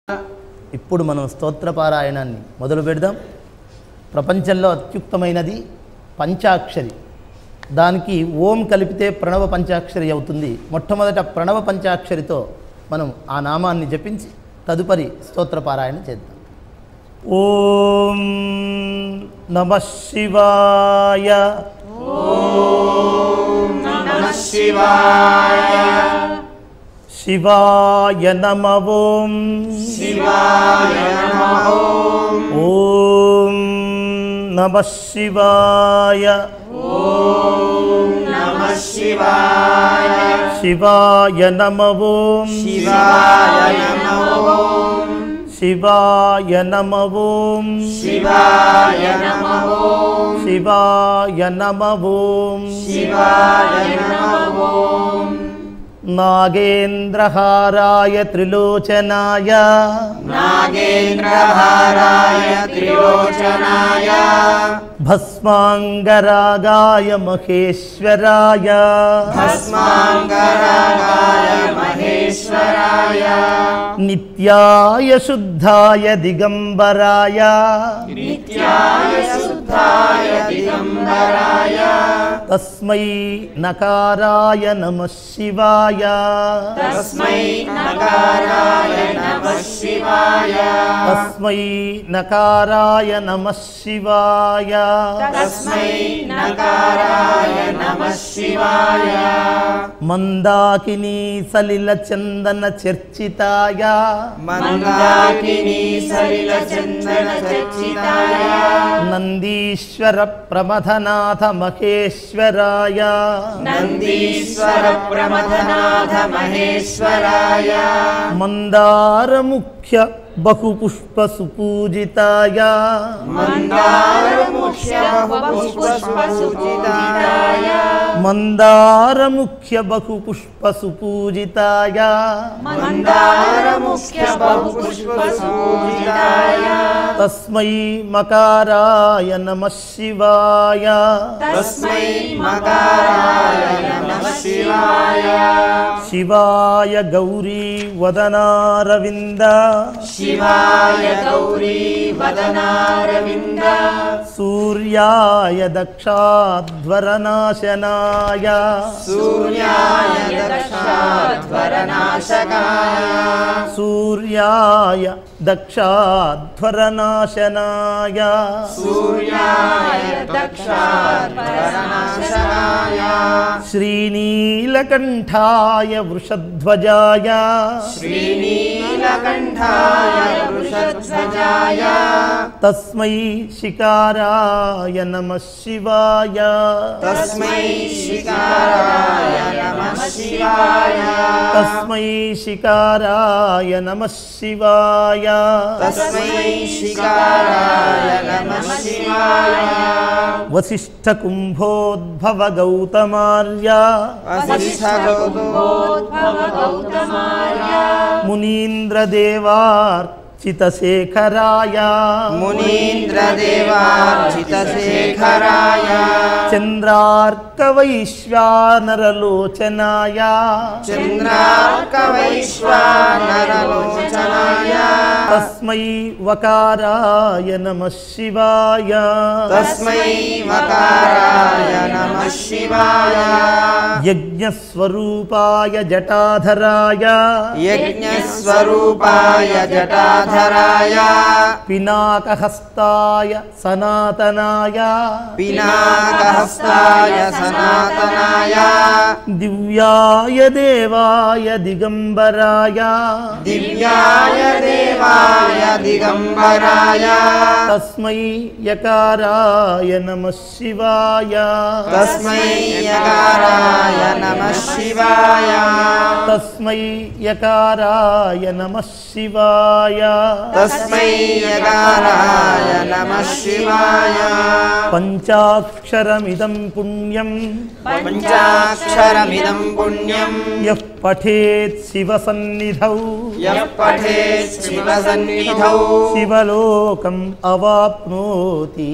ఇప్పుడు మనం స్తోత్రపారాయణాన్ని మొదలు పెడదాం. ప్రపంచంలో అత్యుక్తమైనది పంచాక్షరి. దానికి ఓం కలిపితే ప్రణవ పంచాక్షరి అవుతుంది. మొట్టమొదట ప్రణవ పంచాక్షరితో మనం ఆ నామాన్ని జపించి తదుపరి స్తోత్రపారాయణ చేద్దాం. ఓం నమః శివాయ. ఓం నమః శివాయ. శివాయ నమః. ఓం శివాయ నమః. ఓం నమః శివాయ. ఓం నమః శివాయ. శివాయ నమః. ఓం శివాయ నమః. శివాయ నమః. ఓం శివాయ నమః. శివాయ నమః. ఓం శివాయ నమః. నాగేంద్రహారాయ త్రిలోచనాయ. నాగేంద్రహారాయ త్రిలోచనాయ. భస్మాంగరాగాయ మహేశ్వరాయ. భస్మాంగరాగాయ మహేశ్వరాయ. నిత్యాయ శుద్ధాయ దిగంబరాయ. నిత్యాయ శుద్ధాయ దిగంబరాయ. తస్మై నకారాయ నమః శివాయ. తస్మై నకారాయ నమః శివాయ. తస్మై నకారాయ నమః శివాయ. తస్మై నకారాయ నమః శివాయ. మందాకినీ సలిల చందన చర్చితాయ. మందాకినీ సలిల చందన చర్చితాయ. నందీశ్వర ప్రమథనాథ మహేశ్వరాయ. నందీశ్వర ప్రమథనాథ మహేశ్వరాయ. మందార ముఖ్య బహుపుష్ప సుపూజితాయ. మందార ముఖ్య బహుపుష్ప సుపూజితాయ. మందార ముఖ్య బహుపుష్ప సుపూజితాయ. మందార ముఖ్య బహుపుష్ప సుపూజితాయ. తస్మై మకారాయ నమః శివాయ. తస్మై మకారాయ నమః శివాయ. శివాయ గౌరీ వదనారవింద. శివాయ గౌరీ వదనారవింద. సూర్యాయ దక్షాధ్వరనాశనాయ. సూర్యాయ దక్షాధ్వరనాశకాయ. సూర్యాయ దక్షాధ్వరనాశనాయ. సూర్యాయ దక్షాధ్వరనాశకాయ. శ్రీనీలకంఠాయ వృషధ్వజాయ. శ్రీనీలకంఠాయ వృషధ్వజాయ. తస్మై శికారాయ నమః శివాయ. తస్మై శికారాయ నమః శివాయ. తస్మై శికారాయ నమః శివాయ. తస్మై శికారాయ నమః శివాయ. వసిష్ఠ కుంభోద్భవ గౌతమార్య. వసిష్ఠ గౌతమార్య. మునీంద్రదేవార్చితశేఖరాయ. మునీంద్రదేవార్చితశేఖరాయ. చంద్రార్కవైశ్వానరలోచనాయ. చంద్రార్కవైశ్వానరలోచనాయ. తస్మై వకారాయ నమః శివాయ. తస్మై వకారాయ నమః శివాయ. యజ్ఞస్వరూపాయ జటాధరాయ. యజ్ఞస్వరూపాయ జటాధరాయ. పినాకహస్తాయ సనాతనాయ. పినాకహస్తాయ సనాతనాయ. దివ్యాయ దేవాయ దిగంబరాయ. దివ్యాయ దేవాయ దిగంబరాయ. తస్మై యకారాయ నమః శివాయ. తస్మై యకారాయ నమః శివాయ. తస్మై యకారాయ నమః శివాయ. తస్మై యకారాయ నమః శివాయ. పంచాక్షరమిదం పుణ్యం. పంచాక్షరమిదం పుణ్యం. యః పఠేత్ శివసన్నిధౌ. యః పఠేత్ శివసన్నిధౌ. శివలోకం అవాప్నోతి.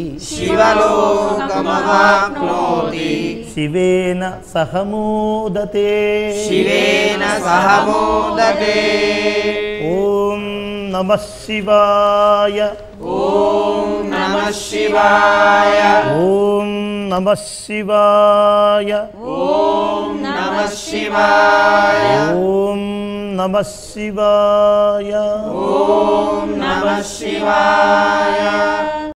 శివలోకమవాప్నోతి. శివేన సహ మోదతే. శివేన సహ మోదతే. ఓం నమః శివాయ ఓం నమః శివాయ ఓం నమః శివాయ ఓం నమః శివాయ ఓం నమః శివాయ ఓం నమః శివాయ